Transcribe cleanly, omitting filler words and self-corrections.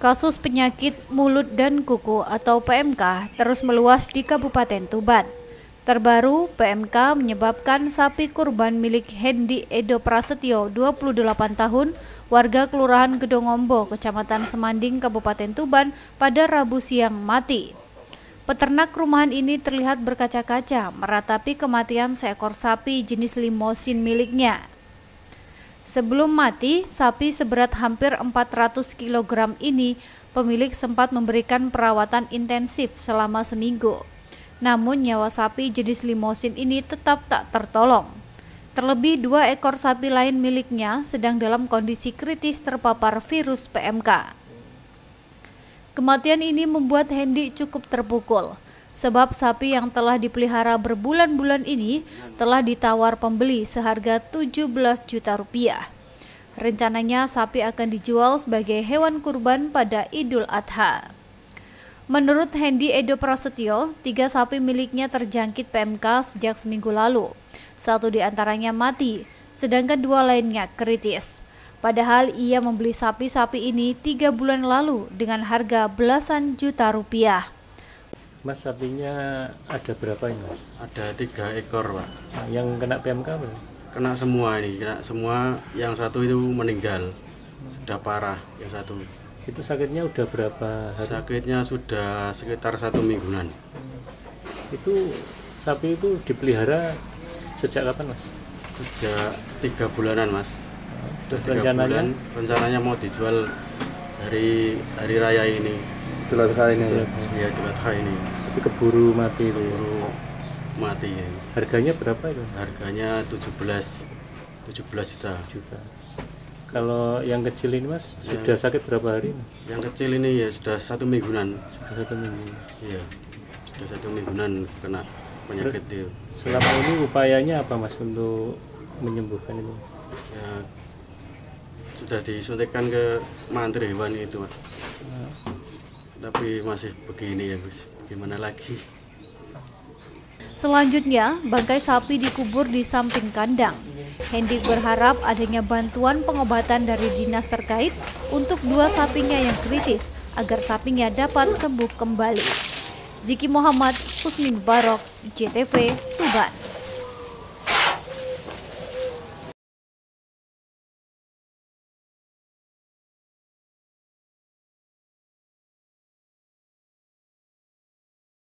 Kasus penyakit mulut dan kuku atau PMK terus meluas di Kabupaten Tuban. Terbaru, PMK menyebabkan sapi kurban milik Hendy Edo Prasetyo, 28 tahun, warga Kelurahan Gedongombo, Kecamatan Semanding, Kabupaten Tuban, pada Rabu siang mati. Peternak rumahan ini terlihat berkaca-kaca meratapi kematian seekor sapi jenis limosin miliknya. Sebelum mati, sapi seberat hampir 400 kg ini pemilik sempat memberikan perawatan intensif selama seminggu. Namun nyawa sapi jenis limosin ini tetap tak tertolong. Terlebih 2 ekor sapi lain miliknya sedang dalam kondisi kritis terpapar virus PMK. Kematian ini membuat Hendy cukup terpukul, sebab sapi yang telah dipelihara berbulan-bulan ini telah ditawar pembeli seharga 17 juta rupiah. Rencananya sapi akan dijual sebagai hewan kurban pada Idul Adha. Menurut Hendy Edo Prasetyo, 3 sapi miliknya terjangkit PMK sejak seminggu lalu. 1 diantaranya mati, sedangkan 2 lainnya kritis. Padahal ia membeli sapi-sapi ini 3 bulan lalu dengan harga belasan juta rupiah. Mas, sapinya ada berapa ini, Mas? Ada 3 ekor, Pak. Nah, yang kena PMK apa? Kena semua ini, kena semua. Yang 1 itu meninggal, sudah parah. Yang 1. Itu sakitnya udah berapa hari? Sakitnya sudah sekitar 1 mingguan. Itu sapi itu dipelihara sejak kapan, Mas? Sejak 3 bulanan, Mas. Sudah 3 bulan. Rencananya mau dijual dari hari raya ini. Idul Adha ini. Iya, Idul Adha ini. Tapi keburu mati itu. Keburu mati ini. Harganya berapa itu? Harganya 17 juta. Kalau yang kecil ini, Mas, sudah sakit berapa hari? Yang kecil ini ya sudah 1 mingguan. Sudah 1 minggu. Iya, sudah 1 mingguan kena penyakit itu. Selama ini upayanya apa, Mas, untuk menyembuhkan itu? Ya, sudah disuntikkan ke mantri hewan itu, Mas. Tapi masih begini ya, Gus. Gimana lagi? Selanjutnya, bangkai sapi dikubur di samping kandang. Hendy berharap adanya bantuan pengobatan dari dinas terkait untuk 2 sapinya yang kritis agar sapinya dapat sembuh kembali. Ziki Muhammad, Husni Mubarak, JTV,